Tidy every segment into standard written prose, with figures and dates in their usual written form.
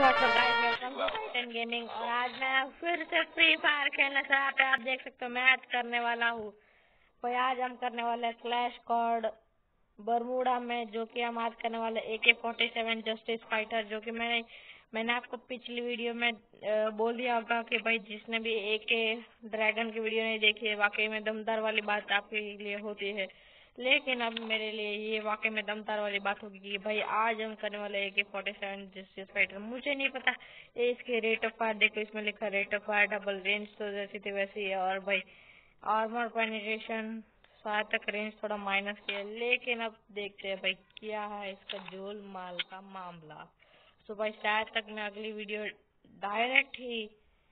Gaming और आज मैं फिर से फ्री फायर खेलने से यहाँ पे आप देख सकते हो मैच करने वाला हूँ। भाई आज हम करने वाले क्लैश कॉर्ड बरमूडा में, जो कि हम आज करने वाले AK-47 जस्टिस फाइटर, जो कि मैंने आपको पिछली वीडियो में बोल दिया होगा कि भाई जिसने भी AK ड्रैगन की वीडियो नहीं देखी है, वाकई में दमदार वाली बात आपके लिए होती है। लेकिन अब मेरे लिए ये वाकई में दमदार वाली बात होगी कि भाई आज हम करने वाले AK-47 जस्टिस फाइटर। मुझे नहीं पता ये इसके रेट ऑफ फायर, देखो इसमें लिखा rate of fire double, range तो जैसी थी वैसी है, और भाई आर्मर पेनिट्रेशन शायद तक रेंज थोड़ा माइनस किया। लेकिन अब देखते हैं भाई क्या है इसका जोल माल का मामला। तो भाई शायद तक मैं अगली वीडियो डायरेक्ट ही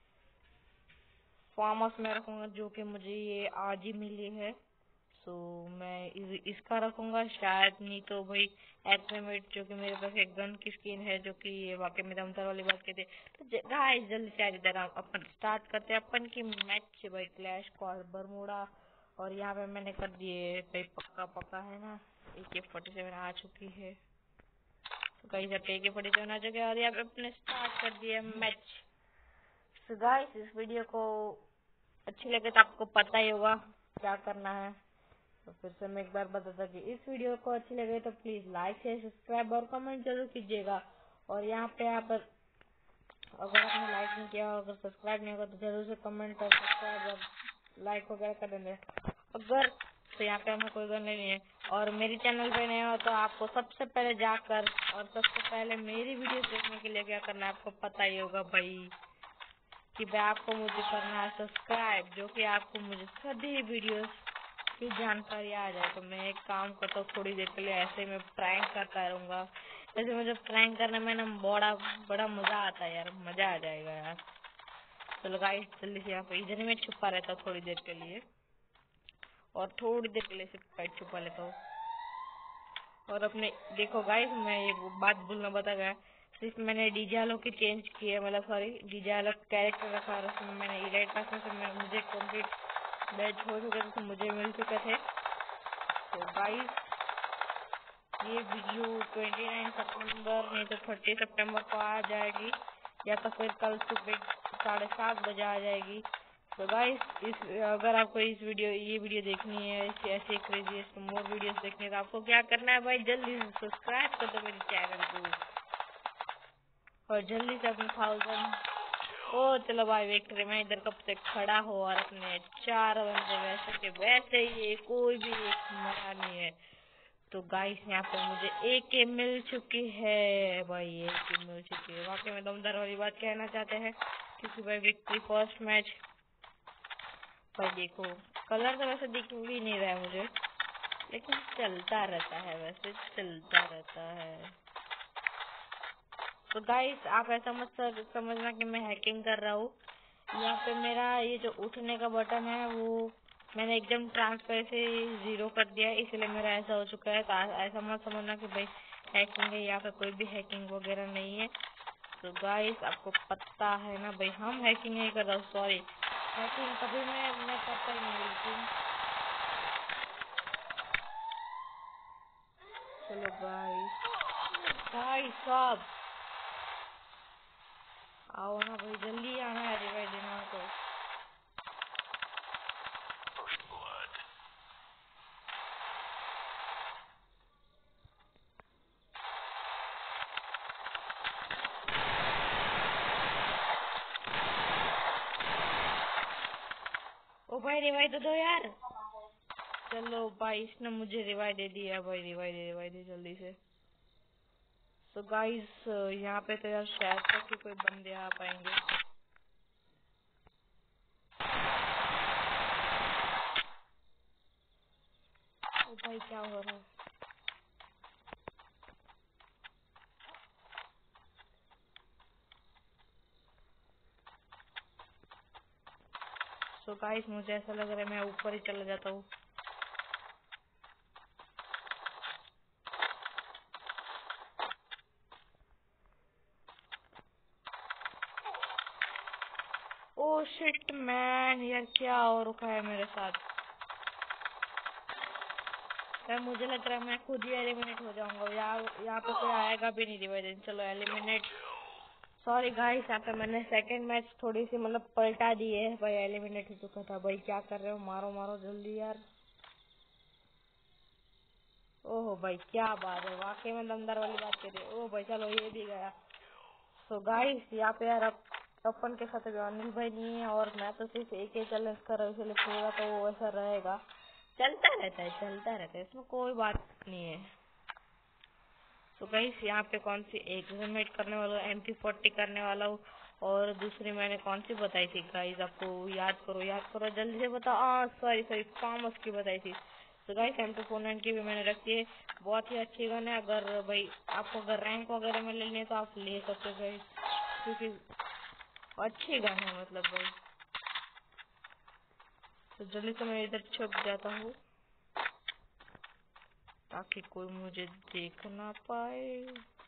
फार्म हाउस में रखूंगा, जो कि मुझे ये आज ही मिली है। तो मैं इसका रखूंगा शायद, नहीं तो भाई एक्समेट, जो कि मेरे पास एक गन की स्किन है, जो कि ये वाकई में दमदार वाली बात कहते हैं। तो गाइस जल्दी से इधर अपन स्टार्ट करते हैं अपन की मैच भाई क्लैश कॉर्ड बरमूडा। और यहाँ पे मैंने कर दिए भाई पक्का है ना, AK-47 आ चुकी है। तो गाइस अब AK-47 आ चुके हैं और यहाँ पे अपने स्टार्ट कर दिए मैच। तो गाइस इस वीडियो को अच्छी लगे तो आपको पता ही होगा क्या करना है। तो फिर से मैं एक बार बताता कि इस वीडियो को अच्छी लगे तो प्लीज लाइक शेयर सब्सक्राइब और कमेंट जरूर कीजिएगा। और यहाँ पे आप अगर आपने लाइक नहीं किया, अगर सब्सक्राइब नहीं होगा तो जरूर से कमेंट और सब्सक्राइब और लाइक वगैरह कर देंगे। अगर तो यहाँ पे हमें कोई गन नहीं है और मेरे चैनल पे नए हो तो आपको सबसे पहले जाकर और सबसे पहले मेरी वीडियो देखने के लिए क्या करना है आपको पता ही होगा भाई, कि भाई आपको मुझे करना है सब्सक्राइब, जो कि आपको मुझे सभी वीडियोस की जानकारी आ जाए। तो मैं एक काम करता हूँ, थोड़ी देर के लिए ऐसे मैं प्रैंक करता रहूंगा। वैसे मुझे प्रैंक करने में ना बड़ा मजा आता है यार, मजा आ जाएगा यार। चलो गाइस जल्दी से यहाँ पे इधर ही मैं छुपा रहता हूँ थोड़ी देर के लिए, और थोड़ी देर के लिए सिर्फ छुपा लेता हूँ। और अपने देखो गाइस, मैं ये बात भूलना बता गया, सिर्फ मैंने डीजे आलोक की चेंज की है, मतलब सॉरी डीजे आलोक कैरेक्टर रखा है, उसमें मैंने इलाइट पास में से मुझे कंप्लीट बैच हो चुके थे, तो मुझे मिल चुके थे। तो गाइस ये वीडियो 29 सितंबर नहीं तो 30 सितंबर को आ जाएगी, या तो फिर कल सुबह 7:30 बजे आ जाएगी। तो गाइस अगर आपको ये वीडियो देखनी है, ऐसे क्रेजीएस्ट मोर वीडियोस देखने है, तो आपको क्या करना है भाई, जल्दी से सब्सक्राइब कर दो मेरे चैनल को और जल्दी से अपने 1000। ओ चलो भाई विक्ट्री में इधर कब से खड़ा हो और अपने 4 बंदे वैसे के वैसे ही, कोई भी एक मरा नहीं है। तो गाइस यहाँ पे मुझे AK मिल चुकी है भाई, AK मिल चुकी है। वाकई में दमदार वाली बात कहना चाहते हैं, क्योंकि भाई विक्ट्री फर्स्ट मैच। भाई देखो कलर तो वैसे दिख भी नहीं रहा है मुझे, लेकिन चलता रहता है, वैसे चलता रहता है। तो गाइस आप ऐसा मत समझना कि मैं हैकिंग कर रहा हूँ। यहाँ पे मेरा ये जो उठने का बटन है वो मैंने एकदम ट्रांसफर से 0 कर दिया, इसलिए मेरा ऐसा हो चुका है। तो ऐसा मत समझना कि भाई हैकिंग है, यहाँ पे कोई भी हैकिंग वगैरह नहीं है। तो गाइस आपको पता है ना भाई, हम हैकिंग नहीं कर रहा हूँ, सॉरी हैकिंग कभी मैं करता ही नहीं। लेकिन चलो गाइस सब आओ ना भाई, जल्दी आना है रिवाइव देना तो। ओ भाई रिवाइव दे दो यार। चलो भाई इसने मुझे रिवाइव दे दिया भाई, रिवाइव दे जल्दी से। तो गाइस यहाँ पे तो यार शायद तक कि कोई बंदे आ पाएंगे। ओ भाई क्या हो रहा है? तो गाइस मुझे ऐसा लग रहा है मैं ऊपर ही चला जाता हूँ। ओ शिट मैन, यार क्या हो रखा है मेरे साथ यार, मुझे लग रहा है मैं खुद ही एलिमिनेट हो जाऊंगा। यहाँ पे कोई आएगा भी नहीं रिवाइव। चलो एलिमिनेट सॉरी गाइस, यहाँ पे मैंने सेकंड मैच थोड़ी सी मतलब पलटा दी है भाई, एलिमिनेट हो चुका था भाई। क्या कर रहे हो, मारो मारो जल्दी यार। ओहो भाई क्या बात है, वाकई में दमदार वाली बात कर रही है। ओह भाई चलो ये भी गया। तो गाइस यहाँ पे यार अपन के साथ अनिल भाई नहीं है, और मैं तो सिर्फ एक ही चैलेंज कर रहा हूँ, इसलिए पूरा तो वो ऐसा रहेगा, चलता रहता है चलता रहता है, इसमें कोई बात नहीं है। तो गाइस यहाँ पे कौन सी एक मेट करने वाला हूँ, MP40 करने वाला हूँ, और दूसरी मैंने कौन सी बताई थी गाइस, आपको याद करो जल्दी से बताओ। सॉरी फार्मस की बताई थी। तो गाइस MP49 की भी मैंने रखी है, बहुत ही अच्छी गन है। अगर भाई आपको अगर रैंक वगैरह में लेनी है तो आप ले सकते हो गाइस, क्योंकि अच्छी गन है मतलब भाई। तो जल्दी से मैं इधर छुप जाता हूँ ताकि कोई मुझे देख ना पाए।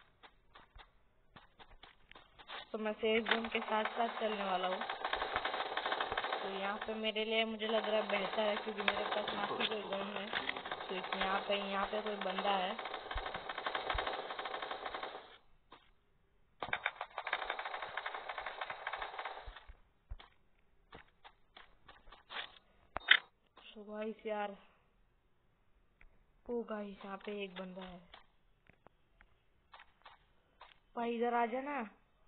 तो मैं सेफ जोन के साथ साथ चलने वाला हूँ। तो यहाँ पे मेरे लिए मुझे लग रहा है बेहतर है, क्योंकि मेरे पास ना ही कोई गन है। तो इसमें यहाँ पे कोई बंदा है। तो गाइस यार, ओ गाइस यहाँ पे एक बंदा है भाई, इधर आ जाना।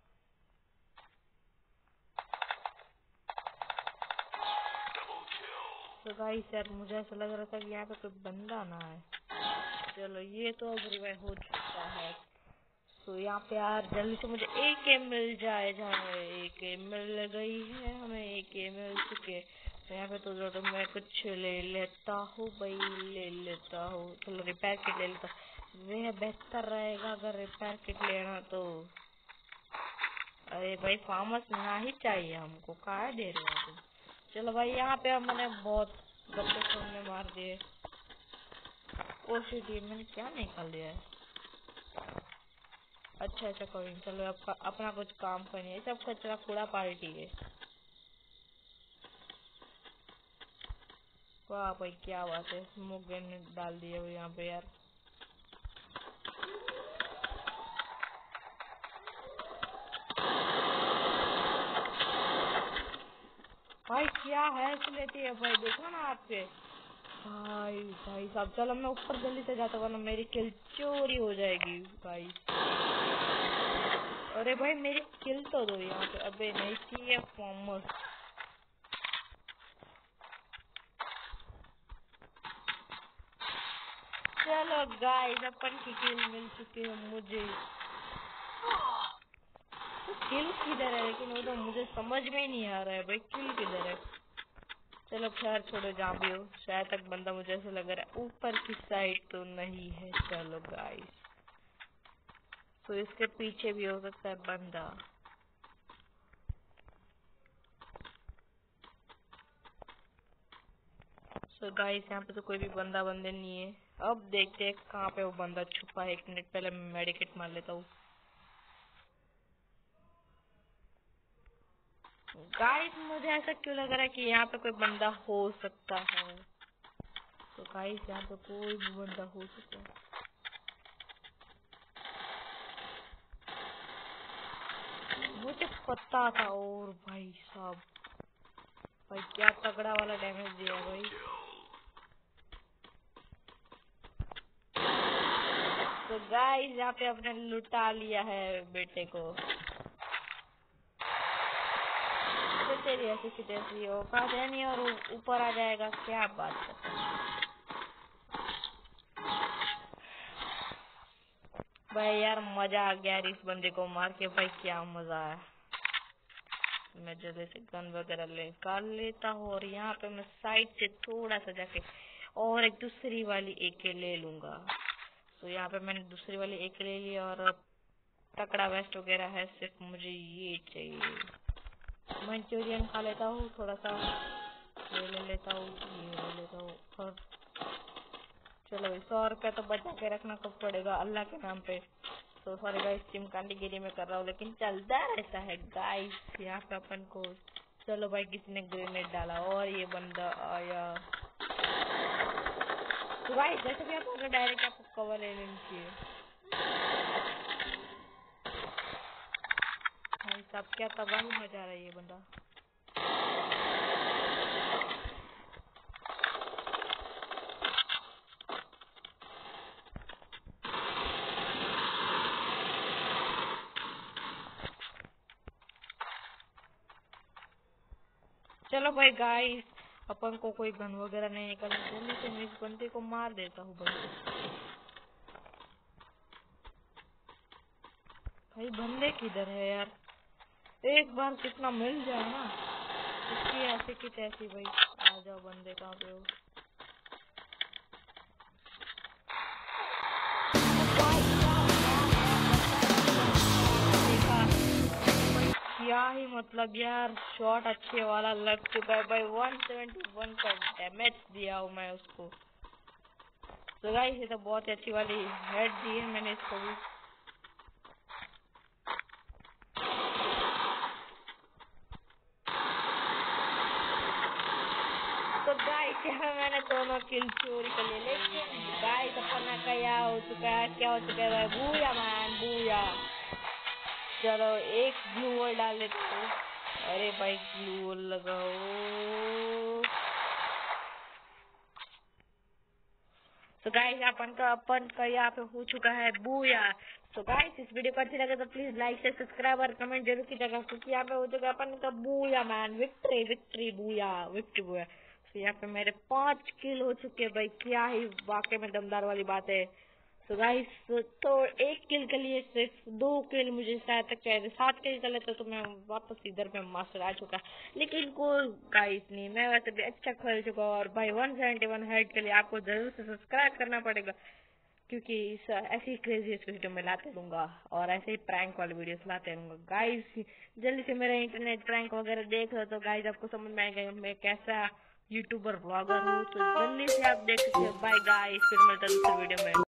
तो गाइस यार मुझे ऐसा लग रहा था कि यहाँ पे कोई बंदा ना है। चलो ये तो अब रिवाइव हो चुका है। तो यहाँ पे यार जल्दी से मुझे AK मिल जाए, जहाँ AK मिल गई है हमें, AK मिल चुके। तो यहाँ पे तो मैं कुछ ले लेता हूँ भाई, ले लेता हूँ। चलो रिपेयर किट ले लेता हूँ, वह बेहतर रहेगा अगर रिपेयर किट लेना तो। अरे भाई फार्मस ना ही चाहिए हमको, कहाँ दे रहे हो तुम। चलो भाई यहाँ पे अब मैंने बहुत गप्पे सुनने मार दिए। ओ शिट, ये मैंने क्या निकाल दिया है। अच्छा कोई नहीं, चलो अपना कुछ काम करिए, सब कचरा कूड़ा पार्टी है। वाह भाई क्या बात है, स्मोक ग्रेनेड डाल दिए वो यहाँ पे यार। भाई क्या है लेती है भाई, देखो ना आपके भाई साहब। चलो मैं ऊपर जल्दी से जाता हूँ, वरना मेरी किल चोरी हो जाएगी भाई। अरे भाई मेरी किल तो दो यहाँ पे। अबे नहीं चाहिए फॉर्मस। चलो गाइस अपन की किल मिल चुकी है मुझे। तो किल किधर है, लेकिन वो तो मुझे समझ में ही नहीं आ रहा है भाई, किल किधर है। चलो खैर छोड़ो, जहाँ भी हो। शायद तक बंदा मुझे ऐसा लग रहा है ऊपर की साइड तो नहीं है। चलो गाइस, तो इसके पीछे भी हो सकता है बंदा। तो गाइस यहाँ पे तो कोई भी बंदा बंदे नहीं है। अब देखते हैं कहाँ पे वो बंदा छुपा है। 1 मिनट पहले मैं मेडिकेट मार लेता हूँ। गाइस मुझे ऐसा क्यों लग रहा है कि यहाँ पे कोई बंदा हो सकता है। तो गाइस यहाँ पे कोई भी बंदा हो सकता है। मुझे पता था। और भाई साहब, भाई क्या तगड़ा वाला डैमेज दिया भाई। तो गाइस यहाँ पे अपने लुटा लिया है बेटे को। तो तेरी ऐसी की तैसी औकात है नहीं, और ऊपर आ जाएगा, क्या बात करता है भाई। यार मजा आ गया यार इस बंदे को मार के, भाई क्या मजा आया। मैं जल्दी से गन वगैरह निकाल लेता हूँ, और यहाँ पे मैं साइड से थोड़ा सा जाके और एक दूसरी वाली AK ले लूंगा। तो यहाँ पे मैंने दूसरी वाली AK ले ली, और तकड़ा वेस्ट वगैरह है, सिर्फ मुझे ये चाहिए। मंचूरियन खा लेता हूँ थोड़ा सा, ये ले लेता हूँ, ये ले लेता हूँ। और चलो 100 रुपया तो बचा के रखना कब पड़ेगा अल्लाह के नाम पे। तो सॉरी गाइस, चिमकांडीगिरी में कर रहा हूँ, लेकिन चलता रहता है गाइस यहाँ पे अपन को। चलो भाई किसी ने ग्रेनेड डाला और ये बंदा आया। तो गाइस जैसे भी आप डायरेक्ट आपको कवर ले लेनी चाहिए। साहब क्या तबाही मचा रहा है ये बंदा। चलो भाई गाइस, अपन को कोई गन वगैरह नहीं निकलना, जल्दी से मैं इस बंदे को मार देता हूँ भाई बंदे किधर है यार? एक बार कितना मिल जाए ना, इसकी ऐसे की तैसी। भाई आ जाओ, बंदे कहाँ पे हो? क्या ही मतलब यार, शॉट अच्छे वाला लग चुका है भाई। 171 का डैमेज दिया हूँ मैं उसको। तो गाइस ये तो बहुत अच्छी वाली हेड दी है मैंने इसको भी। तो गाइस यहाँ मैंने दोनों किल चोरी कर लिए, लेकिन गाइस अपना क्या हो चुका है, भाई? Booyah man, booyah. चलो एक ब्लू वॉल डाल देते हैं। अरे भाई ब्लू वॉल लगाओ। तो गाइस अपन का यहाँ पे हो चुका है बूया। तो गाइस इस वीडियो को अच्छी लगे तो प्लीज लाइक से सब्सक्राइब और कमेंट जरूर कीजिएगा, क्योंकि यहाँ पे हो चुका है अपन का booyah man, victory victory booyah, victory booyah. तो यहाँ पे मेरे 5 किल हो चुके भाई, क्या ही वाकई में दमदार वाली बात है। तो गाइस तो एक किल के लिए सिर्फ 2 किल मुझे शायद तक चाहिए, 7 किल कर लेते तो मैं वापस इधर पे मास्टर आ चुका। लेकिन कोई गाइस नहीं, मैं वैसे भी अच्छा खेल चुका हूँ। और भाई 171 हेड के लिए आपको जरूर से सब्सक्राइब करना पड़ेगा, क्योंकि ऐसे ही क्रेजी वीडियो में लाते रहूंगा और ऐसे ही प्रैंक वाले वीडियोस लाते रहूंगा। गाइस जल्दी से मेरा इंटरनेट प्रैंक वगैरह देख लो तो गाइस आपको समझ में आएगा मैं कैसा यूट्यूबर ब्लॉगर हूँ। तो जल्दी से आप देख सकते हो। बाय गाइस, फिर मिलता है दूसरे वीडियो में।